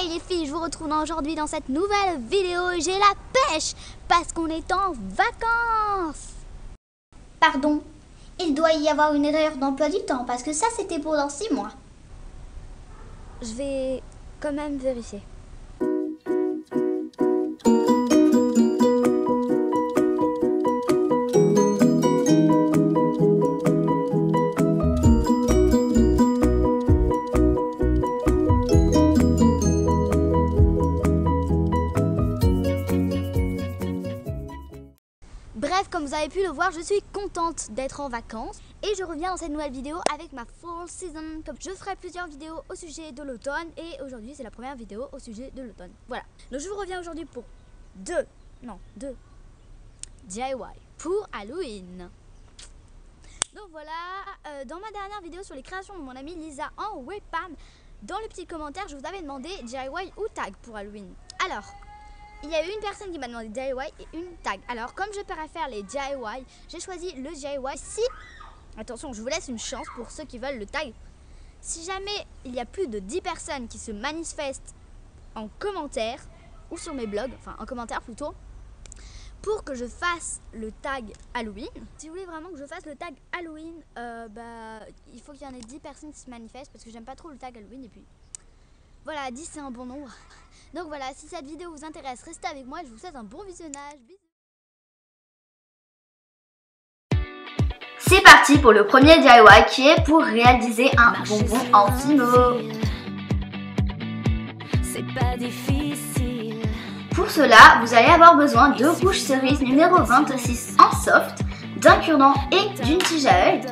Hey les filles, je vous retrouve aujourd'hui dans cette nouvelle vidéo et j'ai la pêche parce qu'on est en vacances. Pardon, il doit y avoir une erreur d'emploi du temps parce que ça c'était pour dans 6 mois. Je vais quand même vérifier. Bref, comme vous avez pu le voir, je suis contente d'être en vacances et je reviens dans cette nouvelle vidéo avec ma fall season. Comme je ferai plusieurs vidéos au sujet de l'automne et aujourd'hui c'est la première vidéo au sujet de l'automne. Voilà, donc je vous reviens aujourd'hui pour deux DIY pour Halloween. Donc voilà, dans ma dernière vidéo sur les créations de mon amie Lisa en webcam, dans le petit commentaire je vous avais demandé DIY ou tag pour Halloween. Alors, il y a eu une personne qui m'a demandé DIY et une tag. Alors, comme je préfère les DIY, j'ai choisi le DIY. Si, attention, je vous laisse une chance pour ceux qui veulent le tag. Si jamais il y a plus de 10 personnes qui se manifestent en commentaire ou sur mes blogs, enfin en commentaire plutôt, pour que je fasse le tag Halloween. Si vous voulez vraiment que je fasse le tag Halloween, il faut qu'il y en ait 10 personnes qui se manifestent parce que j'aime pas trop le tag Halloween et puis... Voilà, 10 c'est un bon nombre. Donc voilà, si cette vidéo vous intéresse, restez avec moi et je vous souhaite un bon visionnage. Bisous. C'est parti pour le premier DIY qui est pour réaliser un bonbon en fimo. C'est pas difficile. Pour cela, vous allez avoir besoin de rouge cerise numéro 26 en soft, d'un cure-dent et d'une tige à œil.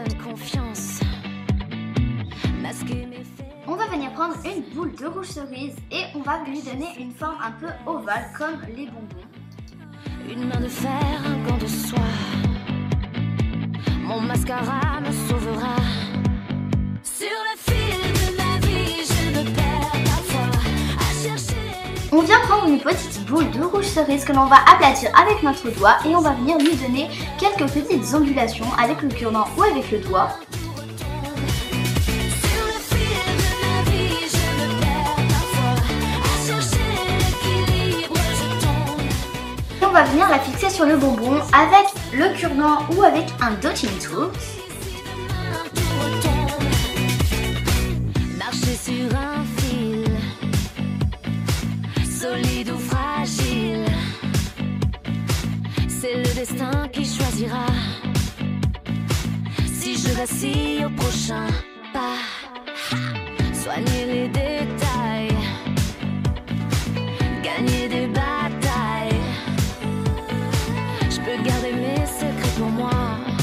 On va venir prendre une boule de rouge cerise et on va lui donner une forme un peu ovale comme les bonbons. Une main de fer, un gant de soie. Mon mascara me sauvera. Sur le fil de ma vie, je me perds parfois à chercher. On vient prendre une petite boule de rouge cerise que l'on va aplatir avec notre doigt et on va venir lui donner quelques petites ondulations avec le cure-dent ou avec le doigt. On va venir la fixer sur le bonbon avec le cure-dent ou avec un dotting tool. Marcher sur un fil, solide ou fragile, c'est le destin qui choisira. Si je vacille au prochain pas, soigner les détails, gagner des batailles. Garder mes secrets pour moi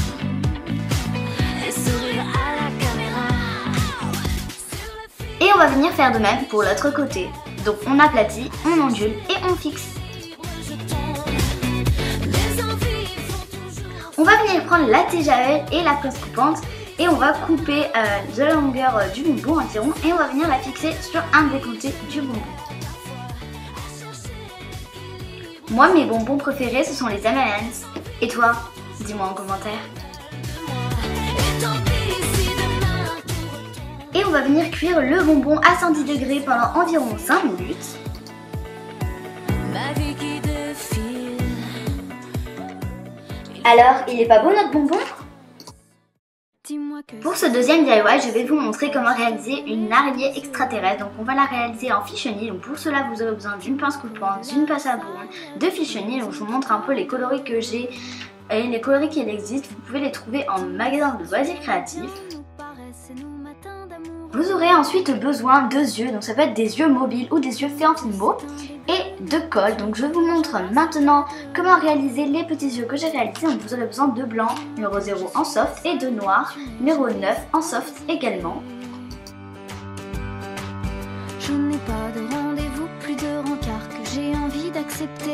et sourire à la caméra. Et on va venir faire de même pour l'autre côté. Donc on aplatit, on ondule et on fixe. On va venir prendre la tige à œil et la pince coupante et on va couper de la longueur du bonbon environ et on va venir la fixer sur un des côtés du bonbon. Moi, mes bonbons préférés, ce sont les M&M's. Et toi, dis-moi en commentaire. Et on va venir cuire le bonbon à 110 degrés pendant environ 5 minutes. Alors, il est pas beau notre bonbon ? Pour ce deuxième DIY, je vais vous montrer comment réaliser une araignée extraterrestre. Donc on va la réaliser en fiche chenille. Donc pour cela, vous aurez besoin d'une pince coupante, d'une pince à bourron, de fiche chenille. Donc je vous montre un peu les coloris que j'ai et les coloris qui existent. Vous pouvez les trouver en magasin de loisirs créatifs. Vous aurez ensuite besoin de yeux. Donc ça peut être des yeux mobiles ou des yeux faits en filmo. Et de colle. Donc je vous montre maintenant comment réaliser les petits yeux que j'ai réalisés. Donc vous aurez besoin de blanc numéro 0 en soft et de noir numéro 9 en soft également. Je n'ai pas de rendez-vous, plus de rencard que j'ai envie d'accepter.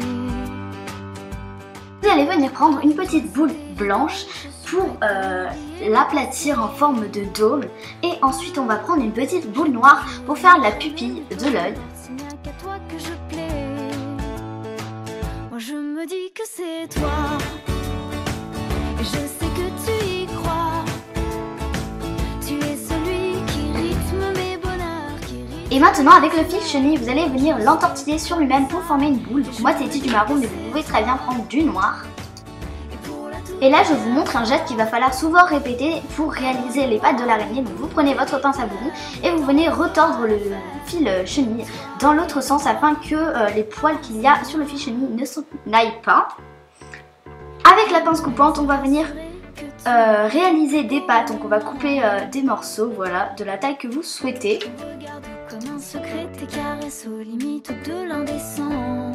Vous allez venir prendre une petite boule blanche pour l'aplatir en forme de dôme. Et ensuite on va prendre une petite boule noire pour faire la pupille de l'œil. Que je plais. Moi je me dis que c'est toi et je sais que tu y crois. Tu es celui qui rythme mes bonheurs, qui rythme Et maintenant avec le fil chenille, vous allez venir l'entortiller sur lui-même pour former une boule. Donc moi c'était du marron mais vous pouvez très bien prendre du noir. Et là je vous montre un geste qu'il va falloir souvent répéter pour réaliser les pattes de l'araignée. Donc vous prenez votre pince à bourron et vous venez retordre le fil chenille dans l'autre sens afin que les poils qu'il y a sur le fil chenille n'aillent pas. Avec la pince coupante on va venir réaliser des pattes, donc on va couper des morceaux, voilà, de la taille que vous souhaitez. Comme un secret, tes caresses aux limites de l'indécent.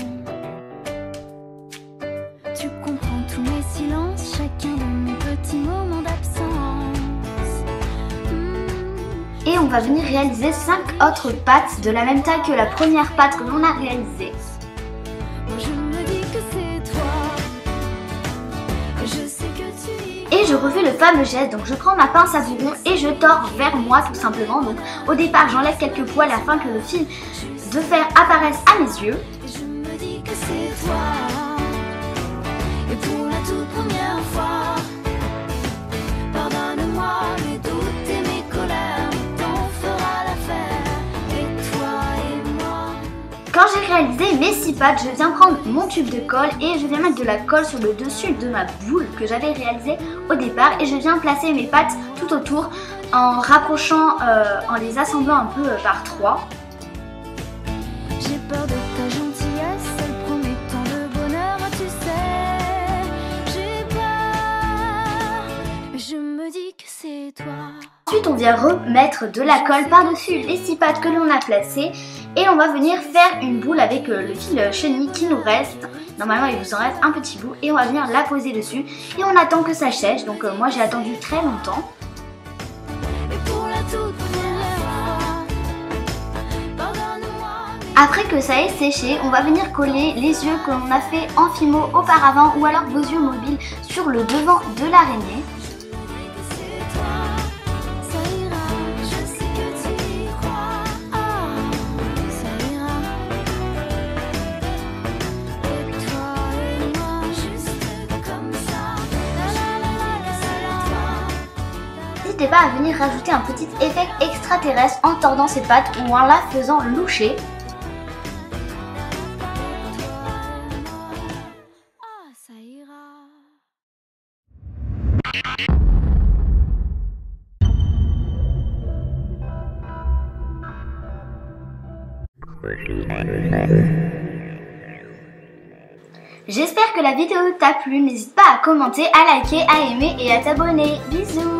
Tu comprends tous mes silences, chacun de mes petits moments d'absence. Et on va venir réaliser 5 autres pattes de la même taille que la première patte que l'on a réalisée. Moi je me dis que c'est toi. Je sais que tu y... Et je refais le fameux geste, donc je prends ma pince à bourron et je tords vers moi tout simplement. Donc au départ j'enlève quelques poils afin que le fil de fer apparaisse à mes yeux. Je me dis que c'est toi. Et pour la toute première fois, pardonne-moi mes doutes et mes colères, t'en fera l'affaire, et toi et moi. Quand j'ai réalisé mes 6 pattes, je viens prendre mon tube de colle et je viens mettre de la colle sur le dessus de ma boule que j'avais réalisée au départ et je viens placer mes pattes tout autour en rapprochant, en les assemblant un peu par 3. J'ai peur de ta gentillesse, elle promet tant de bonheur, tu sais. J'ai peur, je me dis que c'est toi. Ensuite on vient remettre de la colle par-dessus les 6 pattes que l'on a placées et on va venir faire une boule avec le fil chenille qui nous reste. Normalement il vous en reste un petit bout et on va venir la poser dessus et on attend que ça sèche. Donc moi j'ai attendu très longtemps. Et pour la toute première fois, pardonne-moi. Après que ça ait séché, on va venir coller les yeux que l'on a fait en fimo auparavant ou alors vos yeux mobiles sur le devant de l'araignée. N'hésitez pas à venir rajouter un petit effet extraterrestre en tordant ses pattes ou en la faisant loucher. Ah, ça ira. J'espère que la vidéo t'a plu, n'hésite pas à commenter, à liker, à aimer et à t'abonner. Bisous!